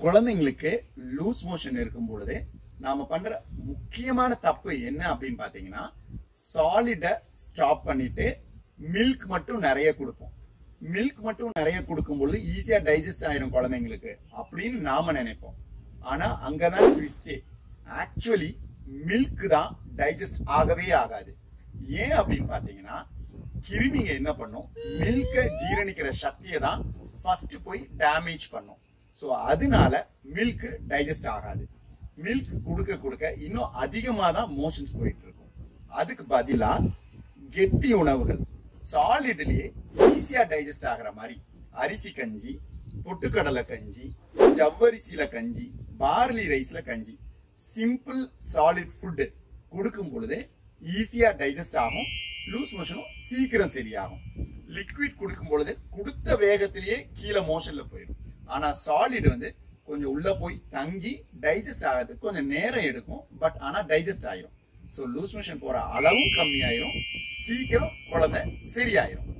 குழந்தைங்களுக்கு loose motion இருக்கும் பொழுது நாம பண்ற முக்கியமான தப்பு என்ன அப்படின்னு பாத்தீங்கன்னா, சாலிட ஸ்டாப் பண்ணிட்டு மில்க் மட்டும் நிறைய கொடுப்போம். மில்க் மட்டும் நிறைய கொடுக்கும் பொழுது ஈஸியா டைஜஸ்ட் ஆயிரும் குழந்தைங்களுக்கு அப்படின்னு நாம நினைப்போம். ஆனா அங்கதான் ட்விஸ்டே. ஆக்சுவலி மில்க் தான் டைஜஸ்ட் ஆகவே ஆகாது. ஏன் அப்படின்னு பாத்தீங்கன்னா, கிருமிங்க என்ன பண்ணும், மில்க ஜீரணிக்கிற சக்தியை தான் ஃபர்ஸ்ட் போய் டேமேஜ் பண்ணும். சோ அதனால மில்க் டைஜஸ்ட் ஆகாது. மில்க் கொடுக்க கொடுக்க இன்னும் அதிகமா தான் மோஷன்ஸ் போயிட்டு இருக்கும். அதுக்கு பதிலா கெட்டி உணவுகள் சாலிட்லயே ஈஸியா டைஜஸ்ட் ஆகிற மாதிரி அரிசி கஞ்சி, பொட்டுக்கடலை கஞ்சி, ஜவ்வரிசியில கஞ்சி, பார்லி ரைஸ்ல கஞ்சி, சிம்பிள் சாலிட் ஃபுட் கொடுக்கும் பொழுது ஈஸியா டைஜஸ்ட் ஆகும். லூஸ் மோஷனும் சீக்கிரம் சரியாகும். லிக்விட் கொடுக்கும் பொழுது கொடுத்த வேகத்திலேயே கீழே மோஷன்ல போயிடும். ஆனா சாலிட் கொஞ்சம் உள்ள போய் தங்கி டைஜஸ்ட் ஆகிறதுக்கு கொஞ்சம் நேரம் எடுக்கும். பட் ஆனா டைஜஸ்ட் ஆயிரும். ஸோ லூஸ் மோஷன் போற அளவும் கம்மியாயிரும், சீக்கிரம் குழந்தை சரியாயிரும்.